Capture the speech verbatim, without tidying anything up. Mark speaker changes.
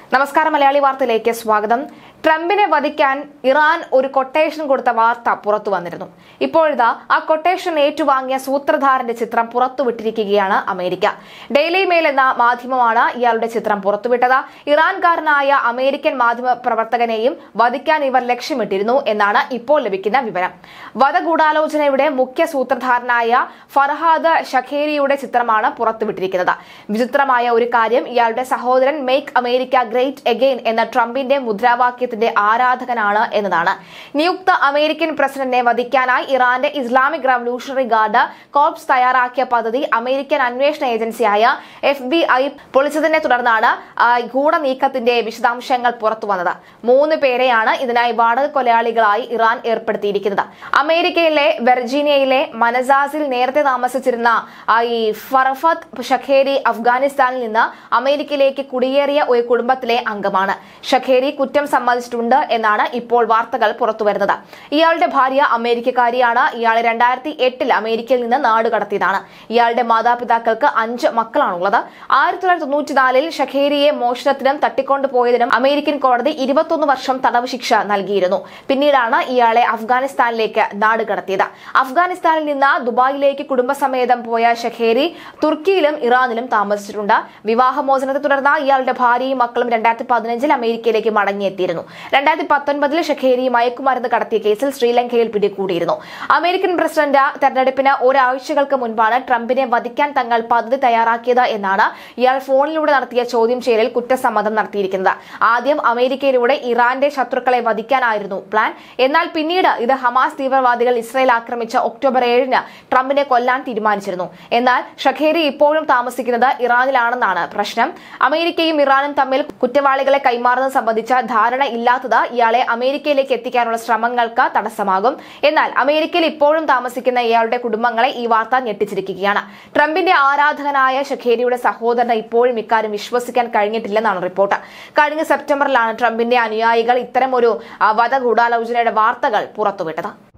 Speaker 1: നമസ്കാരം മലയാളി വാർത്തയിലേക്ക് സ്വാഗതം. ട്രംപിനെ വധിക്കാൻ ഇറാൻ ഒരു കൊട്ടേഷൻ കൊടുത്ത വാർത്ത പുറത്തു വന്നിരുന്നു. ഇപ്പോഴിതാ ആ കൊട്ടേഷൻ ഏറ്റുവാങ്ങിയ സൂത്രധാരന്റെ ചിത്രം പുറത്തുവിട്ടിരിക്കുകയാണ് അമേരിക്ക. ഡെയിലി മെയിൽ എന്ന മാധ്യമമാണ് ഇയാളുടെ ചിത്രം പുറത്തുവിട്ടത്. ഇറാൻകാരനായ അമേരിക്കൻ മാധ്യമ പ്രവർത്തകനെയും വധിക്കാൻ ഇവർ ലക്ഷ്യമിട്ടിരുന്നു എന്നാണ് ഇപ്പോൾ ലഭിക്കുന്ന വിവരം. വധഗൂഢാലോചനയുടെ മുഖ്യ സൂത്രധാരനായ ഫർഹാദ് ഷഖേരിയുടെ ചിത്രമാണ് പുറത്തുവിട്ടിരിക്കുന്നത്. വിചിത്രമായ ഒരു കാര്യം, ഇയാളുടെ സഹോദരൻ മേക്ക് അമേരിക്ക ഗ്രേറ്റ് അഗെയിൻ എന്ന ട്രംപിന്റെ മുദ്രാവാക്യത്തിന്റെ ആരാധകനാണ് എന്നതാണ്. നിയുക്ത അമേരിക്കൻ പ്രസിഡന്റിനെ വധിക്കാനായി ഇറാന്റെ ഇസ്ലാമിക് റവല്യൂഷണറി ഗാർഡ് കോർപ്സ് തയ്യാറാക്കിയ പദ്ധതി അമേരിക്കൻ അന്വേഷണ ഏജൻസിയായ എഫ് ബി ഐ പൊളിച്ചതിനെ തുടർന്നാണ് ഗൂഢനീക്കത്തിന്റെ വിശദാംശങ്ങൾ പുറത്തു വന്നത്. മൂന്ന് പേരെയാണ് ഇതിനായി വാടക കൊലയാളികളായി ഇറാൻ ഏർപ്പെടുത്തിയിരിക്കുന്നത്. അമേരിക്കയിലെ വെർജീനിയയിലെ മനസാസിൽ നേരത്തെ താമസിച്ചിരുന്ന ഈ ഫർഹദ് ഷഖേരി അഫ്ഗാനിസ്ഥാനിൽ നിന്ന് അമേരിക്കയിലേക്ക് കുടിയേറിയ ഒരു കുടുംബത്തിലെ അംഗമാണ്. ഷഖേരി കുറ്റം സമ്മതിച്ചിട്ടുണ്ട് എന്നാണ് ഇപ്പോൾ വാർത്തകൾ പുറത്തുവരുന്നത്. ഇയാളുടെ ഭാര്യ അമേരിക്കക്കാരിയാണ്. ഇയാളെ രണ്ടായിരത്തി എട്ടിൽ അമേരിക്കയിൽ നിന്ന് നാടുകടത്തിയതാണ്. ഇയാളുടെ മാതാപിതാക്കൾക്ക് അഞ്ച് മക്കളാണുള്ളത്. ആയിരത്തി തൊള്ളായിരത്തി തൊണ്ണൂറ്റിനാലിൽ ഷഖേരിയെ മോഷണത്തിനും തട്ടിക്കൊണ്ടുപോയതിനും അമേരിക്കൻ കോടതി ഇരുപത്തൊന്ന് വർഷം തടവ് ശിക്ഷ നൽകിയിരുന്നു. പിന്നീടാണ് ഇയാളെ അഫ്ഗാനിസ്ഥാനിലേക്ക് നാടുകടത്തിയത്. അഫ്ഗാനിസ്ഥാനിൽ നിന്ന് ദുബായിലേക്ക് കുടുംബസമേതം പോയ ഷഖേരി തുർക്കിയിലും ഇറാനിലും താമസിച്ചിട്ടുണ്ട്. വിവാഹമോചനത്തെ തുടർന്ന് ഇയാളുടെ ഭാര്യയും മക്കളും രണ്ടായിരത്തി പതിനഞ്ചിൽ അമേരിക്കയിലേക്ക് മടങ്ങിയെത്തിയിരുന്നു. രണ്ടായിരത്തി പത്തൊൻപതിൽ ഷഖേരി മയക്കുമരുന്ന് കടത്തിയ കേസിൽ ശ്രീലങ്കയിൽ പിടികൂടിയിരുന്നു. അമേരിക്കൻ പ്രസിഡന്റ് തെരഞ്ഞെടുപ്പിന് ഒരാഴ്ചകൾക്ക് മുൻപാണ് ട്രംപിനെ വധിക്കാൻ തങ്ങൾ പദ്ധതി തയ്യാറാക്കിയത് എന്നാണ് ഇയാൾ ഫോണിലൂടെ നടത്തിയ ചോദ്യം ചെയ്യലിൽ കുറ്റസമ്മതം നടത്തിയിരിക്കുന്നത്. ആദ്യം അമേരിക്കയിലൂടെ ഇറാന്റെ ശത്രുക്കളെ വധിക്കാനായിരുന്നു പ്ലാൻ. എന്നാൽ പിന്നീട് ഇത് ഹമാസ് തീവ്രവാദികൾ ഇസ്രായേൽ ആക്രമിച്ച ഒക്ടോബർ ഏഴിന് ട്രംപിനെ കൊല്ലാൻ തീരുമാനിച്ചിരുന്നു. എന്നാൽ ഷഖേരി ഇപ്പോഴും താമസിക്കുന്നത് ഇറാനിലാണെന്നാണ് പ്രശ്നം. അമേരിക്കയും ഇറാനും തമ്മിൽ കുറ്റവാളികളെ കൈമാറുന്നത് സംബന്ധിച്ച ധാരണ ഇല്ലാത്തത് ഇയാളെ അമേരിക്കയിലേക്ക് എത്തിക്കാനുള്ള ശ്രമങ്ങൾക്ക് തടസ്സമാകും. എന്നാൽ അമേരിക്കയിൽ ഇപ്പോഴും താമസിക്കുന്ന ഇയാളുടെ കുടുംബങ്ങളെ ഈ വാർത്ത ഞെട്ടിച്ചിരിക്കുകയാണ്. ട്രംപിന്റെ ആരാധകനായ ഷഖേരിയുടെ സഹോദരന് ഇപ്പോഴും ഇക്കാര്യം വിശ്വസിക്കാൻ കഴിഞ്ഞിട്ടില്ലെന്നാണ് റിപ്പോർട്ട്. കഴിഞ്ഞ സെപ്റ്റംബറിലാണ് ട്രംപിന്റെ അനുയായികൾ ഇത്തരമൊരു വധഗൂഢാലോചനയുടെ വാർത്തകൾ പുറത്തുവിട്ടത്.